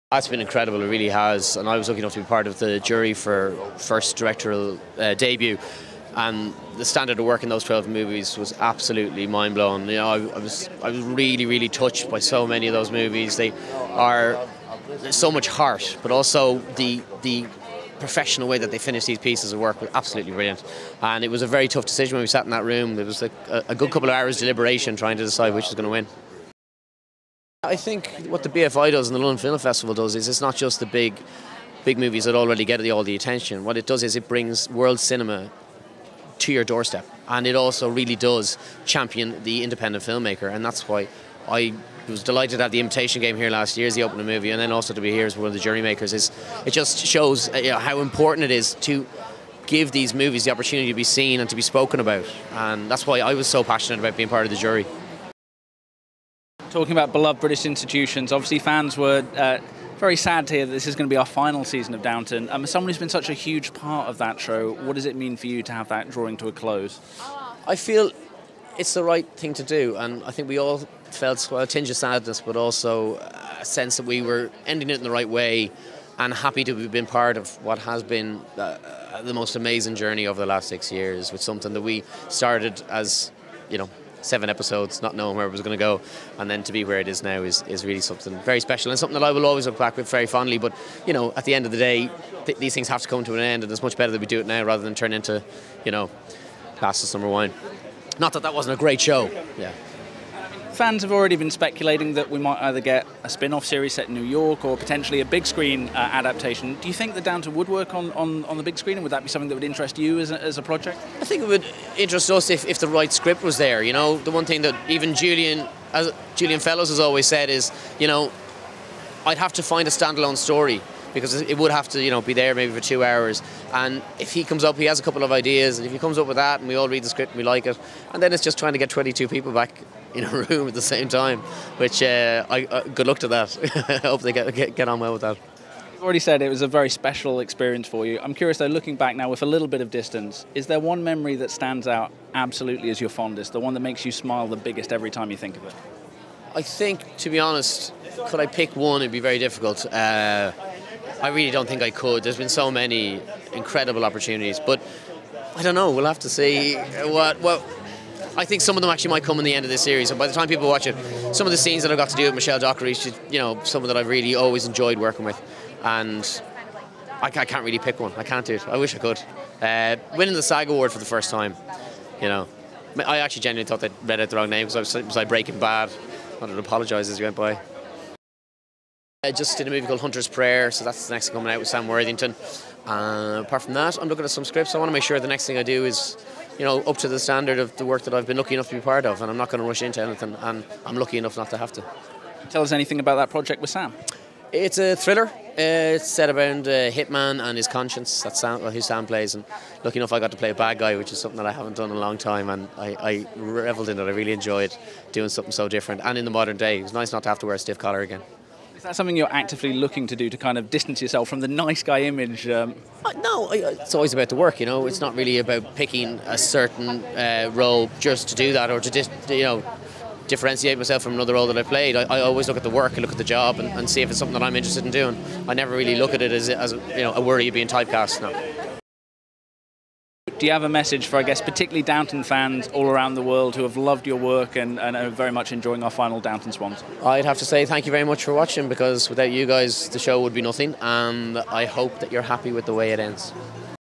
It's been incredible, it really has, and I was lucky enough to be part of the jury for first directorial debut, and the standard of work in those 12 movies was absolutely mind-blowing. You know, I was really, really touched by so many of those movies. There's so much heart, but also the professional way that they finished these pieces of work was absolutely brilliant. And it was a very tough decision when we sat in that room. There was a good couple of hours deliberation trying to decide which was going to win. I think what the BFI does and the London Film Festival does is it's not just the big movies that already get all the attention. What it does is it brings world cinema to your doorstep, and it also really does champion the independent filmmaker, and that's why I was delighted at the invitation game here last year as the opening movie, and then also to be here as one of the jury makers. It just shows how important it is to give these movies the opportunity to be seen and to be spoken about, and that's why I was so passionate about being part of the jury. Talking about beloved British institutions, obviously fans were very sad to hear that this is going to be our final season of Downton. As someone who's been such a huge part of that show, what does it mean for you to have that drawing to a close? I feel it's the right thing to do, and I think we all felt a tinge of sadness, but also a sense that we were ending it in the right way, and happy to have been part of what has been the most amazing journey over the last 6 years, with something that we started as, 7 episodes, not knowing where it was going to go, and then to be where it is now is really something very special, and something that I will always look back with very fondly. But at the end of the day, these things have to come to an end, and it's much better that we do it now rather than turn into glass of summer wine. Not that wasn't a great show. Yeah. Fans have already been speculating that we might either get a spin-off series set in New York or potentially a big screen adaptation. Do you think that Downton would work on the big screen, and would that be something that would interest you as a project? I think it would interest us if the right script was there. The one thing that even Julian Fellows has always said is, I'd have to find a standalone story, because it would have to, be there maybe for 2 hours. And if he comes up, he has a couple of ideas, and if he comes up with that, and we all read the script and we like it, and then it's just trying to get 22 people back in a room at the same time, which good luck to that. I hope they get on well with that. You've already said it was a very special experience for you. I'm curious though, looking back now with a little bit of distance, is there one memory that stands out absolutely as your fondest, the one that makes you smile the biggest every time you think of it? I think, to be honest, could I pick one, it'd be very difficult. I really don't think I could. There's been so many incredible opportunities, but I don't know. We'll have to see what. I think some of them actually might come in the end of this series. And by the time people watch it, some of the scenes that I've got to do with Michelle Dockery, someone that I've really always enjoyed working with, and I can't really pick one. I can't do it. I wish I could. Winning the SAG Award for the first time, I actually genuinely thought they'd read out the wrong name, because I was like Breaking Bad. I wanted to apologise as you went by. I just did a movie called Hunter's Prayer, so that's the next thing coming out with Sam Worthington. Apart from that, I'm looking at some scripts. I want to make sure the next thing I do is, up to the standard of the work that I've been lucky enough to be part of, and I'm not going to rush into anything, and I'm lucky enough not to have to. Tell us anything about that project with Sam. It's a thriller. It's set around a hitman and his conscience. That's who Sam plays, and lucky enough I got to play a bad guy, which is something that I haven't done in a long time, and I revelled in it. I really enjoyed doing something so different, and in the modern day. It was nice not to have to wear a stiff collar again. Is that something you're actively looking to do to kind of distance yourself from the nice guy image? No, it's always about the work, It's not really about picking a certain role just to do that, or to differentiate myself from another role that I played. I always look at the work, I look at the job, and see if it's something that I'm interested in doing. I never really look at it as a worry of being typecast. No. Do you have a message for, I guess, particularly Downton fans all around the world who have loved your work and are very much enjoying our final Downton Swans? I'd have to say thank you very much for watching, because without you guys the show would be nothing, and I hope that you're happy with the way it ends.